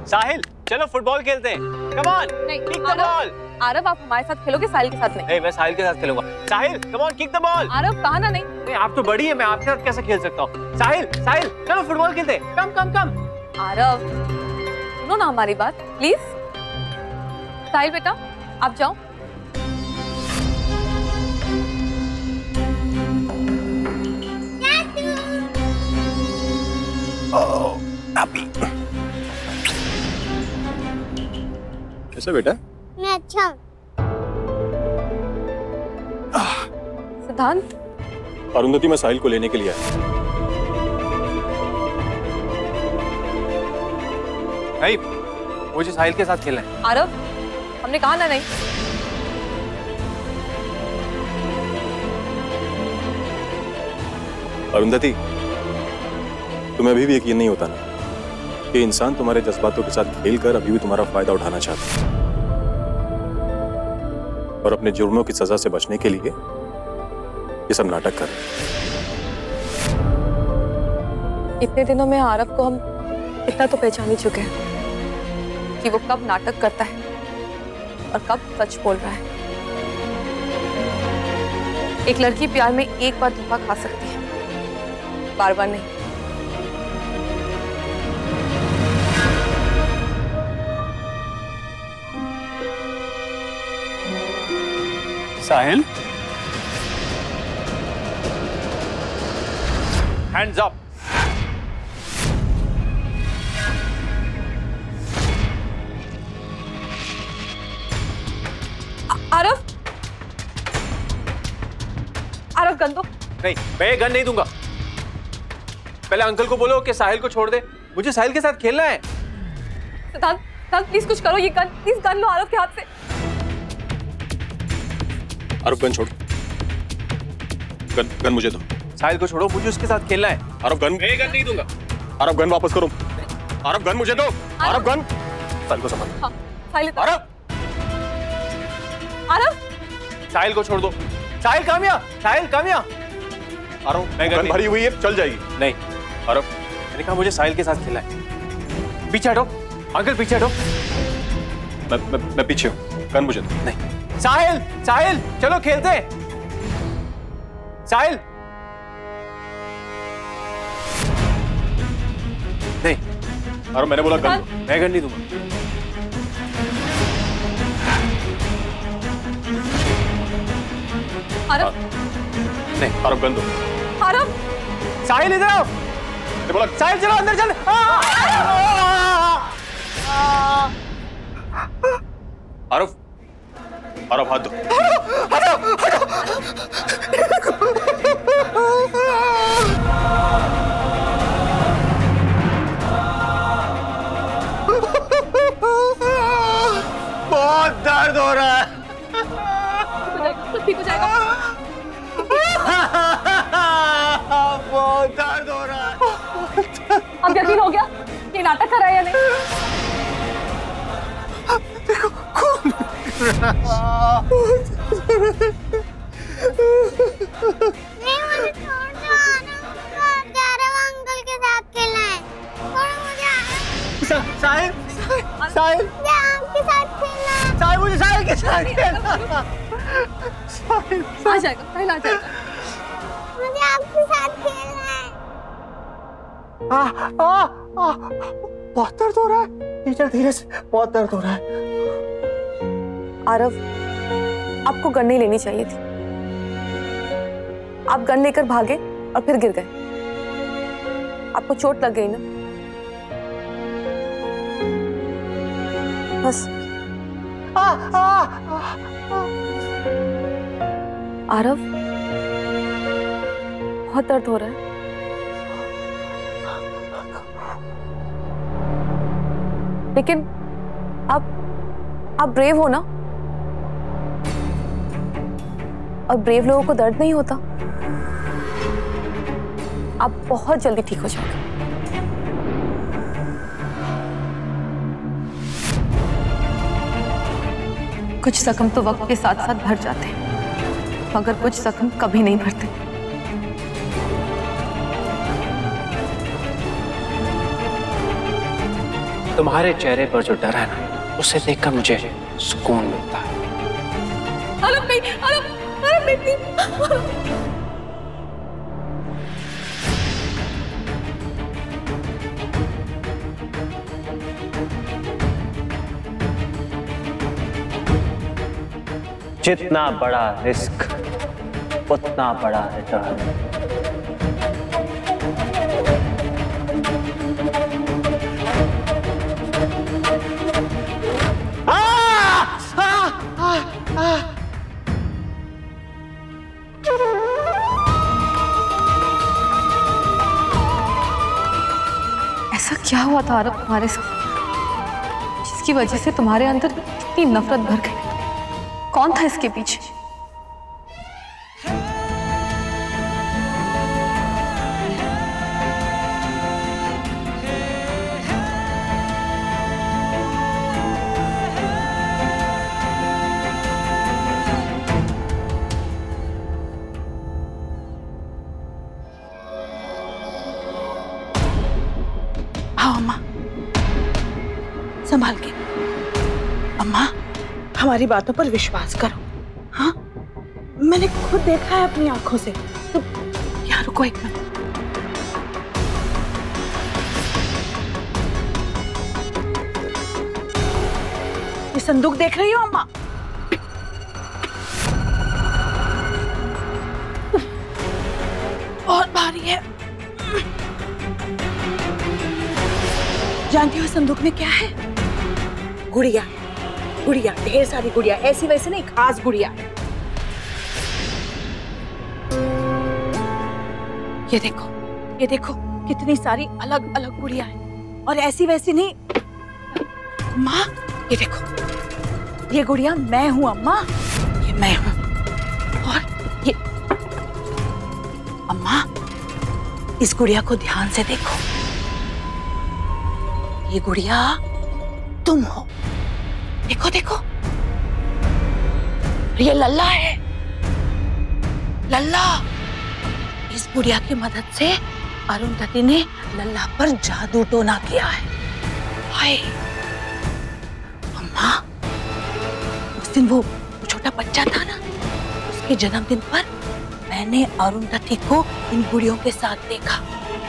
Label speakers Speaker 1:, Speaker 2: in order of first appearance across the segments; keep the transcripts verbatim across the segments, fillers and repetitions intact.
Speaker 1: साहिल चलो फुटबॉल खेलते हैं। Come on, kick the ball.
Speaker 2: Aarav आप हमारे साथ खेलोगे, साहिल के साथ नहीं।
Speaker 1: नहीं, मैं साहिल के साथ खेलूंगा। Sahil come on, kick the ball.
Speaker 2: Aarav कहा ना नहीं।
Speaker 1: नहीं, आप तो बड़ी है, मैं आपके साथ कैसे खेल सकता हूँ। साहिल साहिल चलो फुटबॉल खेलते हैं। कम कम कम।
Speaker 2: आरव सुनो ना हमारी बात प्लीज। साहिल बेटा आप जाओ।
Speaker 3: कैसा बेटा?
Speaker 4: मैं अच्छा हूँ।
Speaker 2: सिद्धांत।
Speaker 3: अरुंधति, मैं साहिल को लेने के लिए आया।
Speaker 1: नहीं, मुझे साहिल के साथ खेलना है।
Speaker 2: आरव हमने कहा ना नहीं।
Speaker 3: अरुंधति, तुम्हें अभी भी यकीन नहीं होता ना कि इंसान तुम्हारे जज्बातों के साथ खेलकर अभी भी तुम्हारा फायदा उठाना चाहता है और अपने जुर्मों की सजा से बचने के लिए ये सब नाटक कर।
Speaker 2: इतने दिनों में आरव को हम इतना तो पहचान ही चुके हैं कि वो कब नाटक करता है और कब सच बोल रहा है। एक लड़की प्यार में एक बार धोखा खा सकती है, बार बार नहीं।
Speaker 1: Sahil hands up.
Speaker 2: Aarav Aarav gun दो।
Speaker 1: नहीं, मैं ये गन नहीं दूंगा। पहले अंकल को बोलो कि साहिल को छोड़ दे, मुझे साहिल के साथ खेलना है।
Speaker 2: सिद्धांत सिद्धांत प्लीज कुछ करो, ये गन प्लीज गन लो आरव के हाथ से।
Speaker 3: आरव गन छोड़। गन गन मुझे दो।
Speaker 1: साहिल को छोड़ो, मुझे उसके साथ खेलना है।
Speaker 3: आरव गन।
Speaker 1: मैं गन नहीं दूंगा।
Speaker 3: आरव गन वापस करो। आरव गन मुझे दो। आरव गन। साहिल को संभाल।
Speaker 2: हाँ, साहिल।
Speaker 1: आरव
Speaker 2: आरव
Speaker 1: साहिल को छोड़ दो। साहिल कामया, साहिल कामया।
Speaker 3: आरव
Speaker 1: मैं
Speaker 3: गन भरी हुई है, चल जाएगी।
Speaker 1: नहीं आरव, मैंने कहा मुझे साहिल के साथ खेलना है। पीछे हटो अंकल, पीछे हटो।
Speaker 3: मैं मैं, मैं पीछे हूँ। गन मुझे दो।
Speaker 1: नहीं साहिल, साहिल चलो खेलते हैं। साहिल नहीं।
Speaker 3: आरव मैंने बोला गन दो।
Speaker 1: मैं गन नहीं दूंगा।
Speaker 2: आरव
Speaker 1: नहीं।
Speaker 3: आरव गन दो।
Speaker 2: आरव
Speaker 1: साहिल इधर आओ।
Speaker 3: मैंने बोला
Speaker 1: साहिल चलो अंदर चल।
Speaker 3: आरव आरव हाथ दो।
Speaker 1: बहुत दर्द हो रहा है।
Speaker 2: ठीक हो जाएगा।
Speaker 1: बहुत दर्द हो रहा है।
Speaker 2: अब यकीन हो गया कि नाटक कर रहा है या नहीं?
Speaker 1: देखो कौन
Speaker 4: नहीं, मुझे छोड़ दो। आनंद जा रहा हूँ, अंकल के साथ खेलना है। छोड़ो मुझे।
Speaker 1: साहिल, साहिल
Speaker 4: आपके साथ खेलना है।
Speaker 1: साहिल, मुझे साहिल के साथ खेलना। साहिल
Speaker 2: आ जाएगा, साहिल आ जाएगा।
Speaker 4: मुझे आपके साथ खेलना है।
Speaker 1: आ, आ, आ, बहुत दर्द हो रहा है। टीचर धीरे से, बहुत दर्द हो रहा है।
Speaker 2: आरव आपको गन नहीं लेनी चाहिए थी। आप गन लेकर भागे और फिर गिर गए। आपको चोट लग गई ना, बस।
Speaker 1: आ, आ, आ, आ।
Speaker 2: आरव बहुत दर्द हो रहा है। लेकिन आप आप ब्रेव हो ना, और ब्रेव लोगों को दर्द नहीं होता। आप बहुत जल्दी ठीक हो जाओगे। कुछ जख्म तो वक्त के साथ साथ भर जाते हैं, मगर कुछ जख्म कभी नहीं भरते।
Speaker 5: तुम्हारे चेहरे पर जो डर है ना, उसे देखकर मुझे सुकून मिलता है।
Speaker 2: आरव नहीं, आरव, आरव नहीं, नहीं।
Speaker 5: जितना बड़ा रिस्क उतना बड़ा रिटर्न।
Speaker 2: ऐसा क्या हुआ था आरव तुम्हारे साथ, जिसकी वजह से तुम्हारे अंदर इतनी नफरत भर गई? कौन था इसके पीछे?
Speaker 6: आओ अम्मा, संभाल के। अम्मा, हमारी बातों पर विश्वास करो। हाँ, मैंने खुद देखा है अपनी आंखों से। तो यहाँ रुको एक मिनट। ये संदूक देख रही हो अम्मा? बहुत भारी है। जानती हो संदूक में क्या है? गुड़िया, गुड़िया, ढेर सारी गुड़िया, ऐसी वैसी नहीं, खास गुड़िया। ये देखो, ये देखो, कितनी सारी अलग अलग गुड़िया है, और ऐसी वैसी नहीं। माँ, ये देखो, ये गुड़िया मैं हूँ अम्मा, ये मैं हूँ। और ये अम्मा, इस गुड़िया को ध्यान से देखो, ये गुड़िया तुम हो। देखो देखो, ये लल्ला है, लल्ला। इस गुड़िया की मदद से अरुंधति ने लल्ला पर जादू टोना किया है। हाय अम्मा, उस दिन वो छोटा बच्चा था ना, उसके जन्मदिन पर मैंने अरुंधति को इन गुड़ियों के साथ देखा।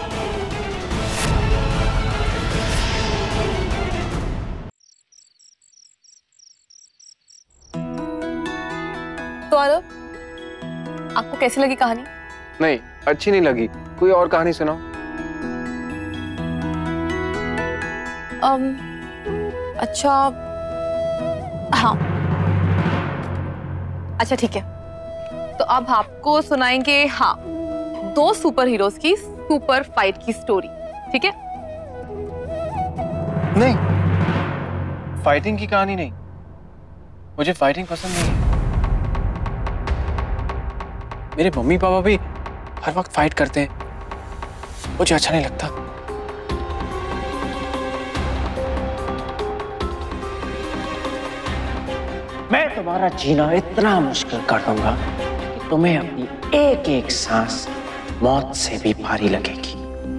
Speaker 2: तो आरव, आपको कैसी लगी कहानी?
Speaker 5: नहीं, अच्छी नहीं लगी। कोई और कहानी सुनाओ।
Speaker 2: um, अच्छा, हाँ, अच्छा ठीक है। तो अब आपको सुनाएंगे, हाँ, दो सुपर हीरोज की सुपर फाइट की स्टोरी। ठीक है?
Speaker 5: नहीं, फाइटिंग की कहानी नहीं, मुझे फाइटिंग पसंद नहीं है। मेरे मम्मी पापा भी हर वक्त फाइट करते हैं, मुझे अच्छा नहीं लगता। मैं तुम्हारा जीना इतना मुश्किल कर दूंगा कि तुम्हें अपनी एक एक सांस मौत से भी भारी लगेगी।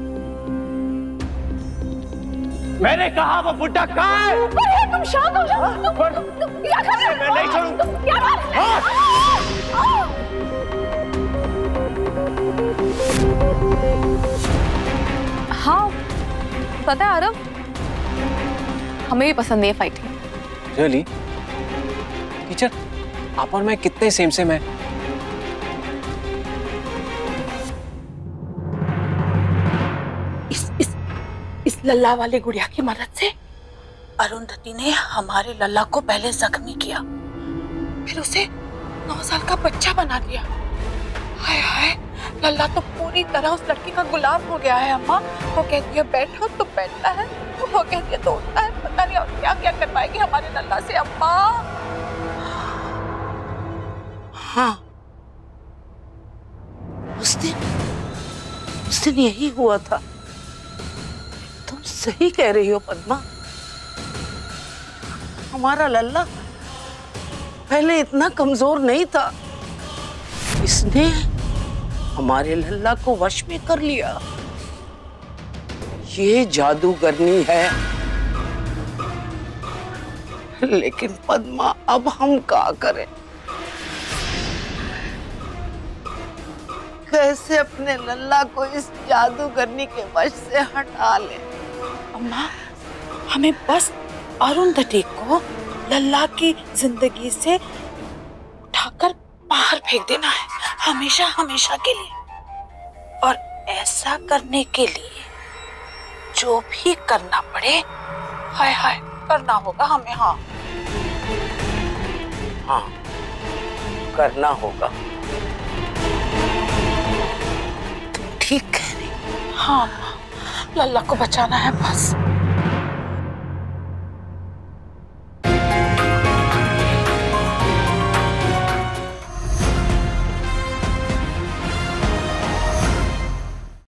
Speaker 5: मैंने कहा वो बुड्ढा कहाँ है?
Speaker 6: तुम शांत हो जाओ। तुम, तुम क्या कर रहे हो?
Speaker 5: मैं नहीं छोड़ूंगा।
Speaker 6: क्या बात है?
Speaker 2: हाँ, पता है आरव, हमें भी पसंद नहीं है फाइटिंग।
Speaker 5: रियली? टीचर, आप और मैं कितने सेम सेम हैं?
Speaker 6: इस इस इस लल्ला वाले गुड़िया की मदद से अरुंधति ने हमारे लल्ला को पहले जख्मी किया, फिर उसे नौ साल का बच्चा बना दिया। हाय हाय, लल्ला तो पूरी तरह उस लड़की का गुलाम हो गया है अम्मा। वो कहती है बैठो तो बैठता है, वो कहती है तो उठता है। पता नहीं और क्या क्या कर पाएगी हमारे लल्ला से अम्मा। हाँ, उस दिन उस दिन यही हुआ था। तुम सही कह रही हो पद्मा, हमारा लल्ला पहले इतना कमजोर नहीं था। इसने हमारे लल्ला को वश में कर लिया। ये जादूगरनी है। लेकिन पद्मा अब हम क्या करें? कैसे अपने लल्ला को इस जादूगरनी के वश से हटा ले? अम्मा, हमें बस अरुंधति को लल्ला की जिंदगी से उठाकर बाहर फेंक देना है, हमेशा हमेशा के लिए। और ऐसा करने के लिए जो भी करना पड़े, हाय हाय करना होगा हमें। हाँ
Speaker 5: हाँ, करना होगा।
Speaker 6: ठीक है। हाँ, लल्ला को बचाना है बस।